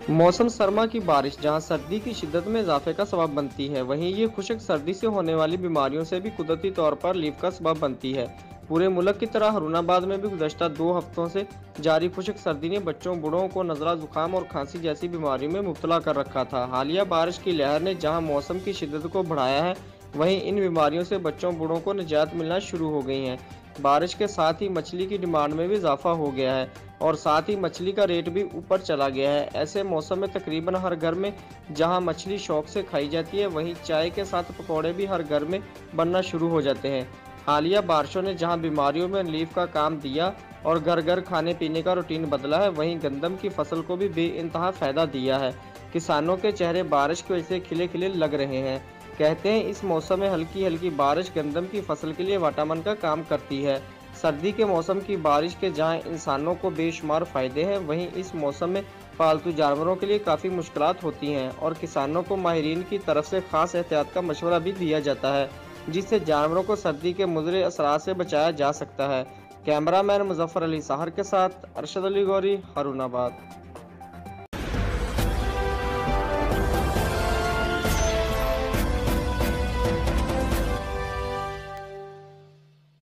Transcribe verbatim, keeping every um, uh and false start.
मौसम सरमा की बारिश जहां सर्दी की शिद्दत में इजाफे का सबब बनती है, वहीं ये खुश्क सर्दी से होने वाली बीमारियों से भी कुदरती तौर पर लीफ का सबब बनती है। पूरे मुल्क की तरह हरुणाबाद में भी गुज़श्ता दो हफ्तों से जारी खुश्क सर्दी ने बच्चों, बूढ़ों को नज़ला, जुकाम और खांसी जैसी बीमारियों में मुब्तला कर रखा था। हालिया बारिश की लहर ने जहां मौसम की शिद्दत को बढ़ाया है, वहीं इन बीमारियों से बच्चों, बूढ़ों को निजात मिलना शुरू हो गई है। बारिश के साथ ही मछली की डिमांड में भी इजाफा हो गया है और साथ ही मछली का रेट भी ऊपर चला गया है। ऐसे मौसम में तकरीबन हर घर में जहां मछली शौक से खाई जाती है, वहीं चाय के साथ पकौड़े भी हर घर में बनना शुरू हो जाते हैं। हालिया बारिशों ने जहां बीमारियों में रिलीफ का काम दिया और घर घर खाने पीने का रूटीन बदला है, वहीं गंदम की फसल को भी बेइंतहा फायदा दिया है। किसानों के चेहरे बारिश की वजह से खिले खिले लग रहे हैं। कहते हैं इस मौसम में हल्की हल्की बारिश गंदम की फसल के लिए विटामिन का काम करती है। सर्दी के मौसम की बारिश के जहां इंसानों को बेशुमार फ़ायदे हैं, वहीं इस मौसम में पालतू जानवरों के लिए काफ़ी मुश्किलात होती हैं और किसानों को माहिरीन की तरफ से ख़ास एहतियात का मशवरा भी दिया जाता है, जिससे जानवरों को सर्दी के मुज़रे असरात से बचाया जा सकता है। कैमरामैन मुजफ्फर अली साहर के साथ अरशद अली गौरी, हरुणाबाद।